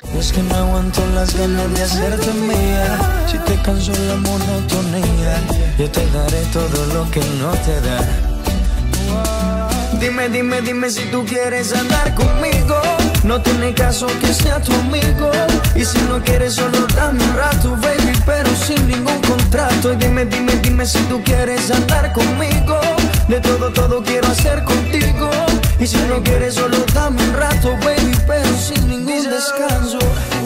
Es que no aguanto las ganas de hacerte mía. Si te cansó la monotonía, yo te daré todo lo que no te da. Dime, dime, dime si tú quieres andar conmigo. No tiene caso que sea tu amigo. Y si no quieres solo dame un rato, baby, pero sin ningún contrato. Y dime, dime, dime si tú quieres andar conmigo. De todo, todo quiero hacer contigo. Y si no quieres solo dame un rato, baby, pero sin ningún descanso.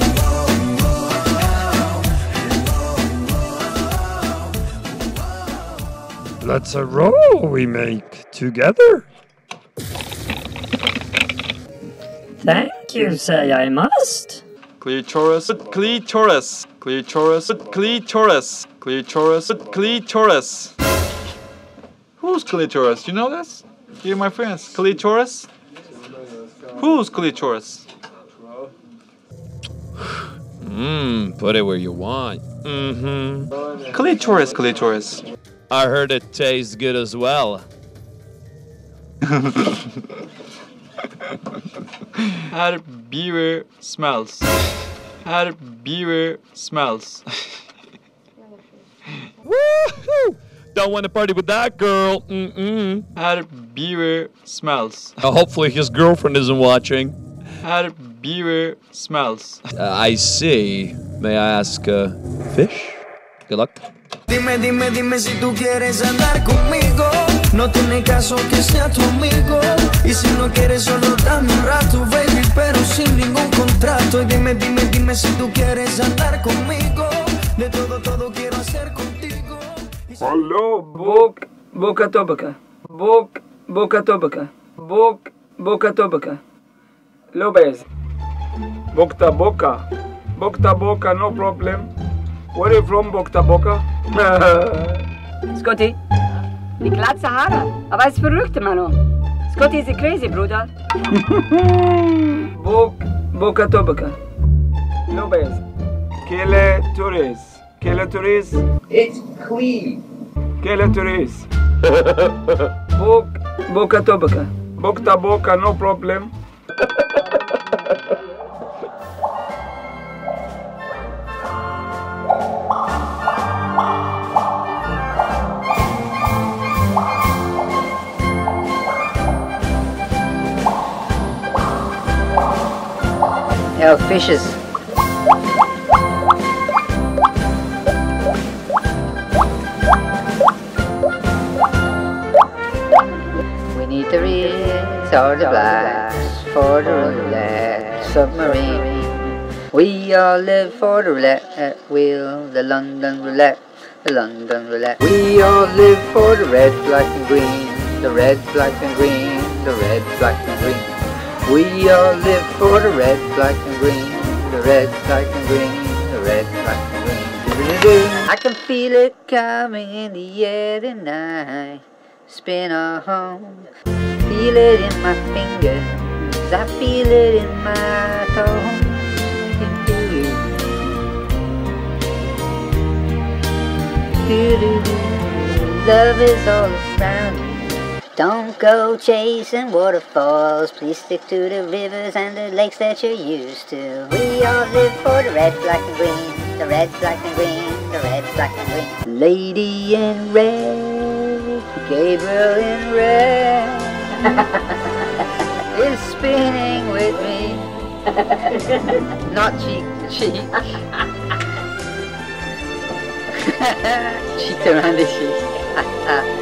That's a roll we make together. Thank you, say I must. Clitoris, clitoris, clitoris, clitoris, clitoris, clitoris. Who's clitoris? You know this? You, my friends, clitoris? Who's clitoris? Put it where you want. Clitoris, clitoris. I heard it tastes good as well. Herr Beaver smells. Herr Beaver smells. Woohoo! Don't want to party with that girl. Herr Beaver smells. Hopefully his girlfriend isn't watching. Herr Beaver smells. I see. May I ask, fish? Good luck. Dime, dime, dime si tú quieres andar conmigo. No tiene caso que sea tu amigo. Y si no quieres solo dame un rato, baby, pero sin ningún contrato. Y dime, dime, dime si tú quieres andar conmigo. De todo, todo quiero hacer contigo. Hello, Boca Tobaca. Boca Tobaca. Boca Tobaca. Lopez. Boca Boca. Boca Boca, no problem. Where are you from, Boca Boca? Scotty, die glatze Haare, aber es verrückte man noch. Scotty is a crazy, Bruder. Boca Tobaca. Lopez. Kele Tourist. Kele Tourist. It's clean. Kele Tourist. Boca Tobaca. Boca Boca, no problem. Yo, fishes. We need the reeds or the blacks for the roulette submarine. We all live for the roulette wheel, the London roulette, the London roulette. We all live for the red, black and green, the red, black and green, the red, black and green. We all live for the red, black and green, the red, black and green, the red, black and green. I can feel it coming in the air tonight. Spin a home, feel it in my fingers, I feel it in my toes. Love is all around. Don't go chasing waterfalls, please stick to the rivers and the lakes that you're used to. We all live for the red, black and green, the red, black and green, the red, black and green. Lady in red, Gabriel in red, is spinning with me, not cheek to cheek. Cheek around the cheek.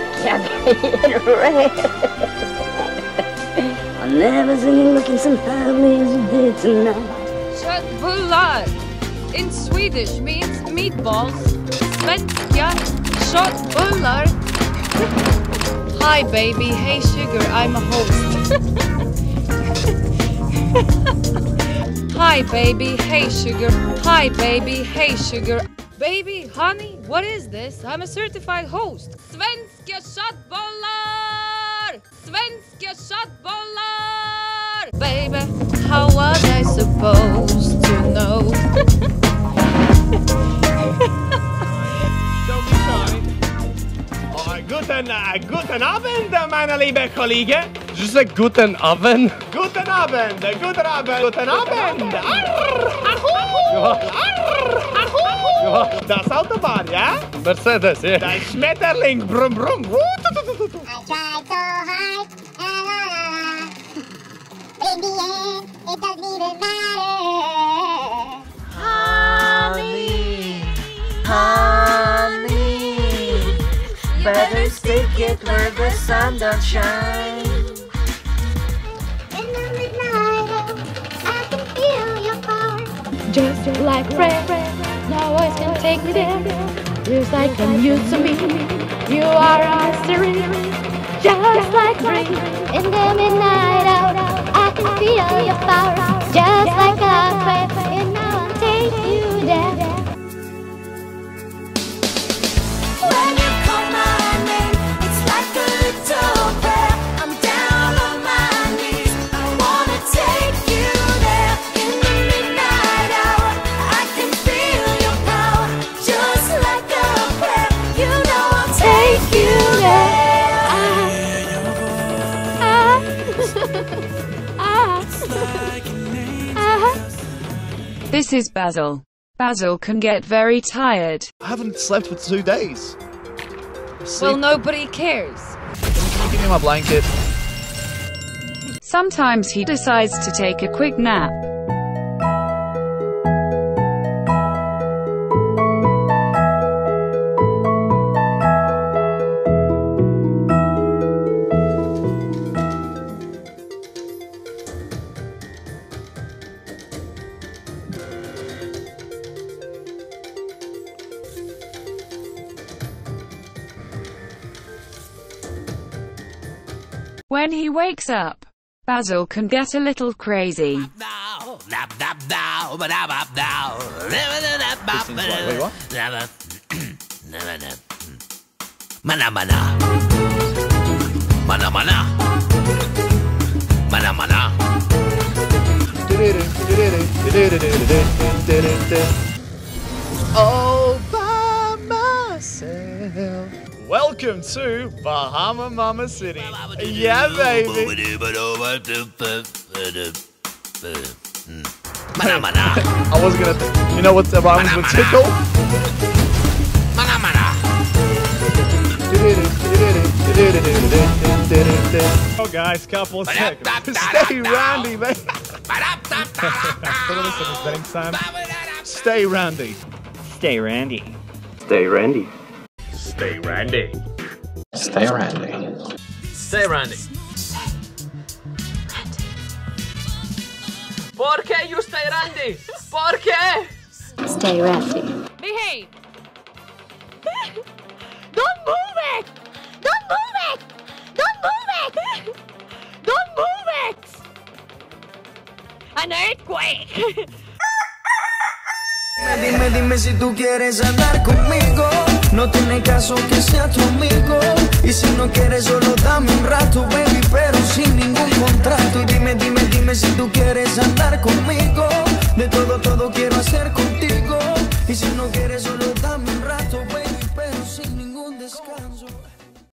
I'll never see you looking so lovely as you did tonight. Köttbullar in Swedish means meatballs. Svenska köttbullar. Hi baby, hey sugar, I'm a host. Hi baby, hey sugar. Hi baby, hey sugar. Baby, honey, what is this? I'm a certified host. Svenska köttbullar! Svenska köttbullar! Baby, how was I supposed to know? Don't be shy. Guten Abend, meine liebe Kollegen. Did you say guten Abend? Guten Abend! Guten Abend! Guten Abend! Ja, das Autobahn, ja? Mercedes, ja. Der Schmetterling, brumm, brumm. I tried so hard, in the end, it doesn't even matter. Honey, honey, better stick it where the sun don't shine. In the midnight, I can feel your power. Just like Fred, no voice can take me there. Feels like I'm used to me. You are a mystery, just like rain. In the midnight hour, I can feel your power. Just like a prayer, and now I'll take you there. When you call my name, it's like a little prayer. I'm down on my knees. I wanna take you there. In the midnight hour, I can feel your power. Just like a prayer, you know I'll take you there. This is Basil. Basil can get very tired. I haven't slept for 2 days. Well, nobody cares. Can you give me my blanket? Sometimes he decides to take a quick nap. When he wakes up, Basil can get a little crazy. Wait, what? Mana mana. Mana mana. Mana mana. All by myself. Welcome to Bahama Mama City. Yeah, baby. Mana mana. I was gonna. You know what the rhymes with tickle? Mana mana. Oh, guys, couple of seconds. Stay Randy, man. Stay Randy. Stay Randy. Stay Randy. Stay Randy. Stay Randy. Stay Randy. ¿Por qué you stay Randy? ¿Por qué? Stay Randy. Behave! Don't move it! Don't move it! Don't move it! Don't move it! An earthquake! Dime, dime si tú quieres andar conmigo. No tiene caso que sea tu amigo. Y si no quieres solo dame un rato, baby, pero sin ningún contrato. Y dime, dime, dime si tú quieres andar conmigo. De todo